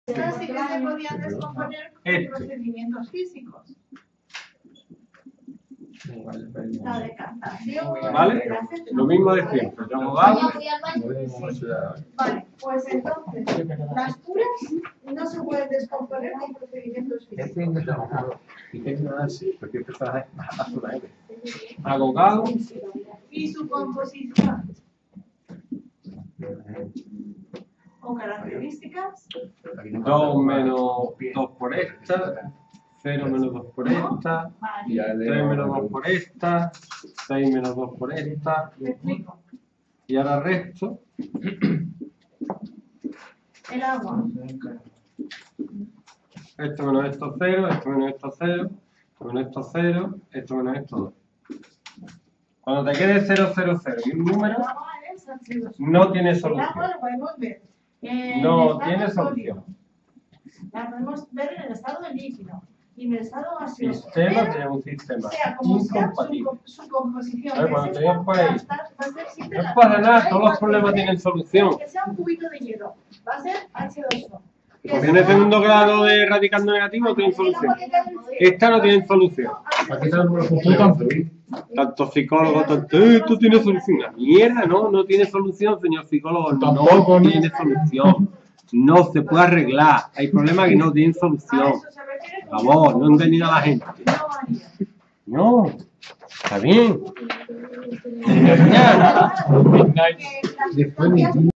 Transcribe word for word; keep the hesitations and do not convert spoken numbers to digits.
Estas sí que se podían descomponer con Este. procedimientos físicos. La decantación. ¿Vale? la fección, Lo mismo de ¿vale? siempre. Yo hago agua. Vale, pues entonces, las puras no se pueden descomponer con procedimientos físicos. Hago gal. Y su composición o características. dos menos dos por esta. cero menos dos por esta. tres menos dos por esta. seis menos dos por esta. Te explico. Y ahora resto. El agua. Esto menos esto cero, esto menos esto cero, esto menos esto cero, esto menos esto dos. Cuando te quede cero, cero, cero y un número, El agua es H dos O. no tiene El agua solución. lo podemos ver. En No estado tiene sólido. solución. La podemos ver en el estado de líquido y en el estado gaseoso. Sistema Pero, tiene un sistema sea como sea, incompatible. su, su composición. A ver, que cuando es te digas esta, por va a ahí, estar- va a ser siempre no la pasa misma. nada, Da todos los igual problemas que tienen sea- solución. Que sea un cubito de hielo, va a ser H dos O. Que Porque en el sea- segundo grado de radicando negativo tienen solución. Esta no tiene solución. Tanto psicólogo, tanto, "Eh, esto tiene solución". La mierda, no, no tiene solución, señor psicólogo. No tiene solución. No se puede arreglar. Hay problemas que no tienen A solución. eso se refiere Por con favor, no he entendido a la gente. No varía. No, está bien. Que las sustancias